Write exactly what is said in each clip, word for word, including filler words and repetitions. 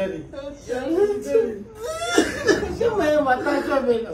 Dari. Siapa yang mata coba?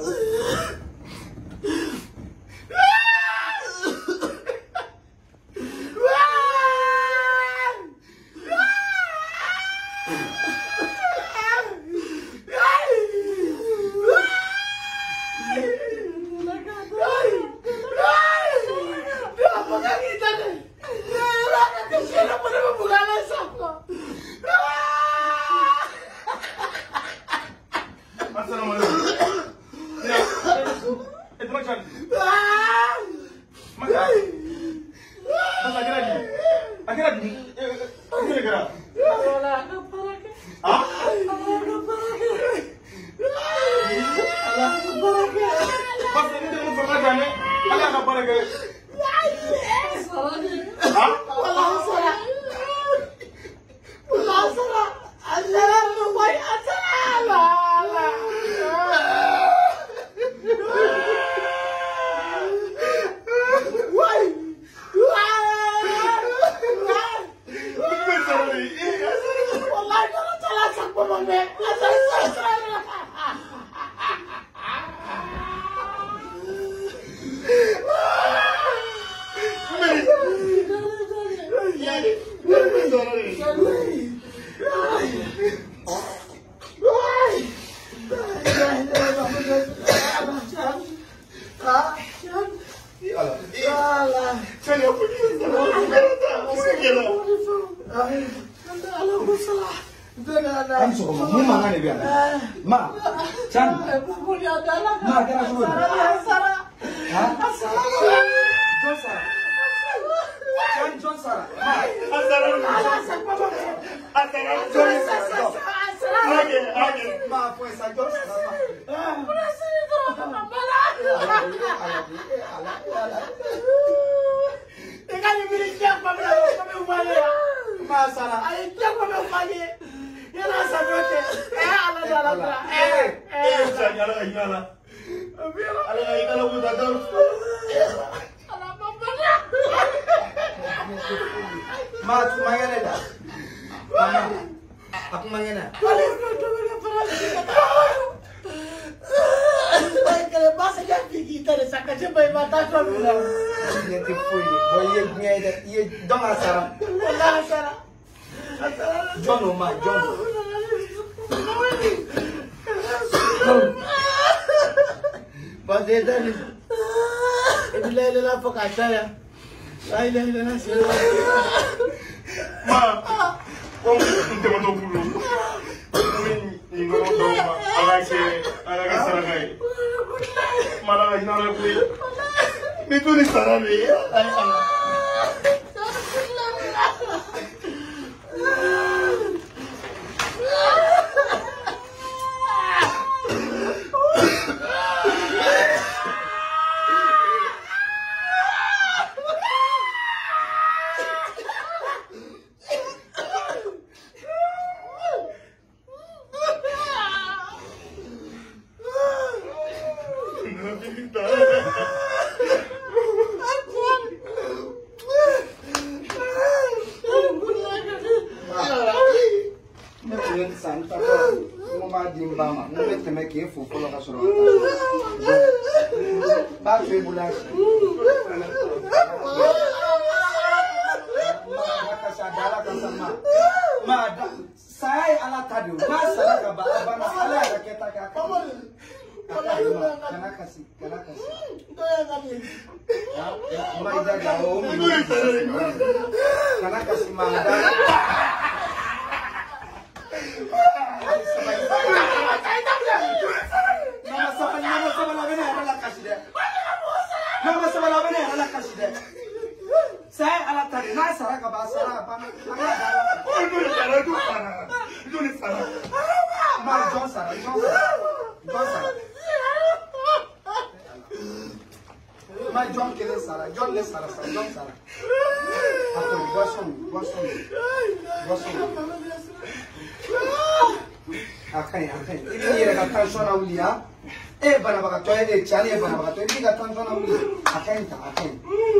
Tiane bana baka to indiga tanto na uli akenta aken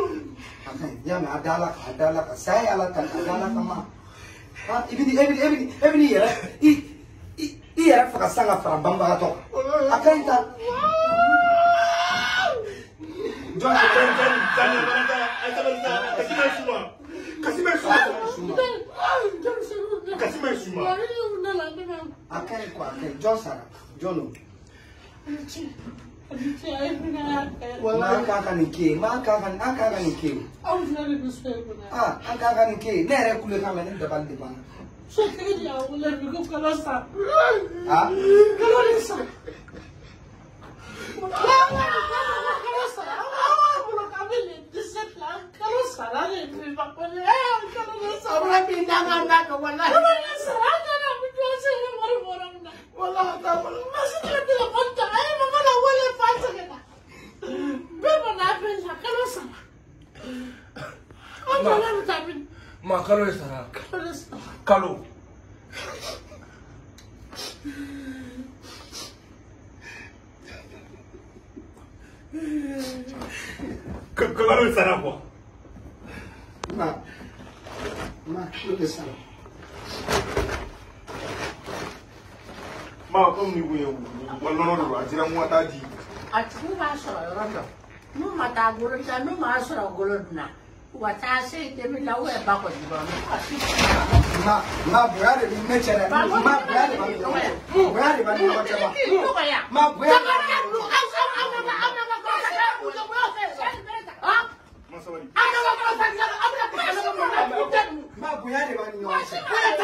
aken ya me adala adala ka sai ala tan adala kama ha ibini ibini ibini ibini yera i yɛrɛ faga san ka fara banbagatɔ kan a ka ɲi ta jɔn a ka ɲi quoi a ka ɲi jɔn sara jɔn don maa kan ka nin kɛ ye maa kan ka an kan ka nin kɛ ye ah an kan ka nin kɛ ye ne yɛrɛ kule kan mɛ ne dabali de banna ah Ma kalo ye sara kalo kalo ye sara quoi ma ma kalo ye sara ma comme ni wuye wala no a dira mo ta di a tu ma sɔrɔ yɔrɔ dɔ n'u ma taa bolo ta n'u ma sɔrɔ golo dunna u ka taa se debi la u yɛrɛ ba kɔni dɔrɔn ma ma bonya de bɛ ne cɛ dɛ ma bonya de b'a ni ɲɔgɔn cɛ bonya de b'a ni ɲɔgɔn cɛ ma ma bonya de b'a ni ɲɔgɔn cɛ ma bonya de b'a ni ɲɔgɔn cɛ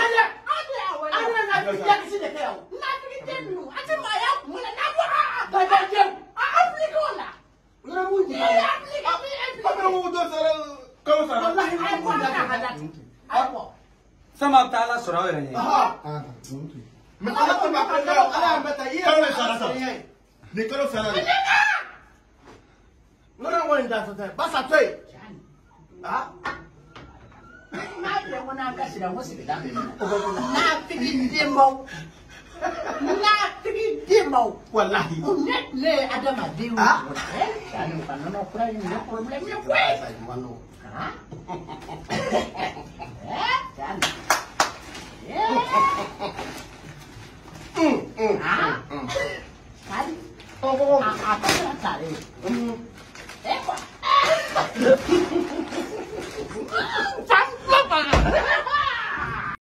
sama ta ala sɔrɔ aw yɛrɛ ɲɛ mais ala ko ma ko ala y'a bɛɛ ta i yɛrɛ sara sa ni kalo sara de nɔnɔ kɔni da tɛ basa to yen ah n'a bɛn ko n'a kasira ko sigida n'a tigi denbaw n'a tigi denbaw walahi ne ne ye adamaden ye sani ka nɔnɔ kura in ye problème ye koyi ah sani ah sani a a ka sara sare